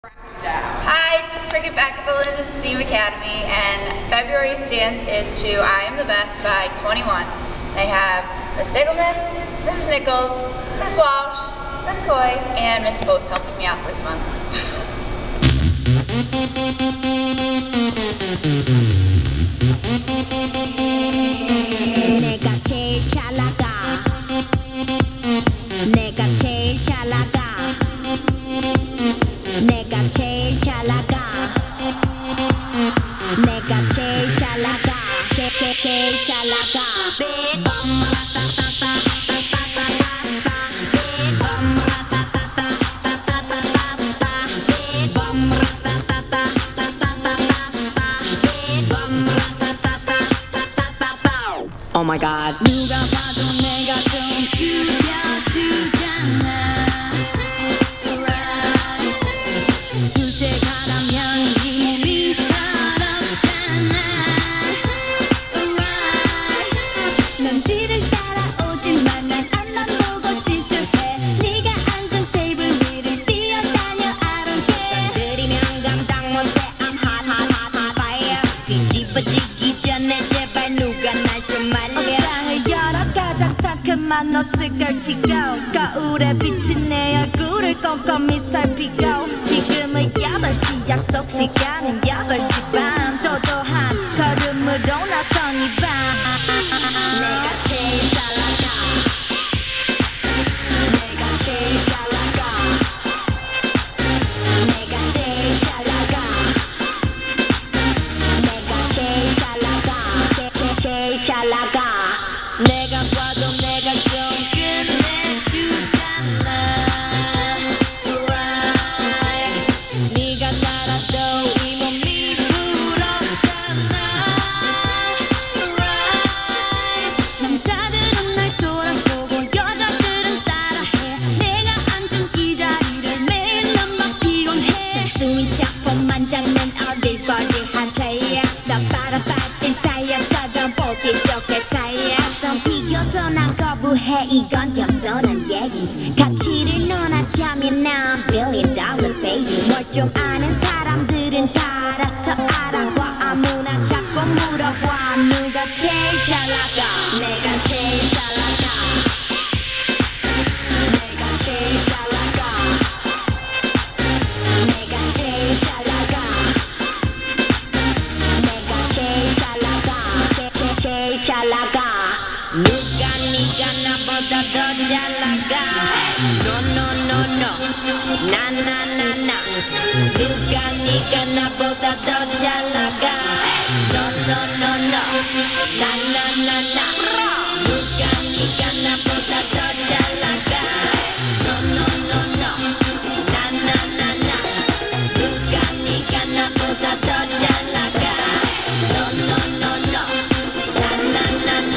Hi, it's Miss Friggett back at the Linden STEAM Academy, and February's dance is to I Am the Best by 21. I have Miss Degelmann, Mrs. Nichols, Miss Walsh, Miss Coye, and Miss Walsh helping me out this month. 내가 제일 잘 나가. 내가 제일 잘 나가. 내가 제일 잘 나가. 내가 제일 잘 나가. 제일 잘 나가. Oh my god. 누가 봐도 내가 좀 죽여주잖아. Right. 둘째가라면 이 몸이 서럽잖아. Right. 남들을 따라오지만 난 앞만 보고 질주해. 네가 앉은 테이블 위를 뛰어다녀 I don't care. 들이면 감당 못해 I'm hot hot hot hot fire. 뒤집어지기 전에 제발 누가 날 좀 말려. 옷장을 열어 가장 상큼한 옷을 걸치고 거울에 비친 내 얼굴을 꼼꼼히 살피고 지금은 8시 약속 시간은 8시 반 도도한 걸음으로 나선 이 밤 내가 제일 잘 나가. 내가 제일 잘 나가. 내가 제일 잘 나가. 내가 제일 잘 나가. 제일 잘 나가. 내가 봐도 내가 좀 끝내주잖아. Right. 네가 날아도 이 몸이 부럽잖아. Right. 남자들은 날 돌아보고 여자들은 따라해. 내가 앉은 이 자리를 매일 넌 막 피곤해. 숨이 작품만 잡는 어딜버디한 플레이야. 나 빨아빠진 타이어처럼 보기 좋게 차이야. 어떤 비교도 난 거부해. 이건 겸손한 얘기. 가치를 논하자면 난 $1 billion baby. 뭘 좀 아는 사람들은 다 알아서 알아봐. 아무나 자꾸 물어봐. 누가 제일 잘 나가. 내가 제일 잘 나가. 내가 제일 잘 나가. 내가 제일 잘 나가. 내가 제일 잘 나가. 제일 잘 나가. 누가 네가 나보다 더 잘 나가. No no no no. 나 나 나 나. 누가 네가 나보다 더 잘 나가. No no no no. 나 나 나 나. 누가 네가 나보다 더 잘 나가. No no no no. 나 나 나 나. 누가 네가 나보다 더 잘 나가. No no no no. 나 나 나 나.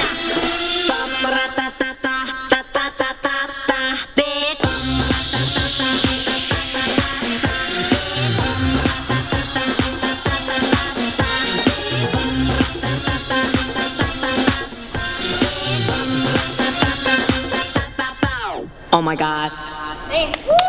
Oh my god. Thanks.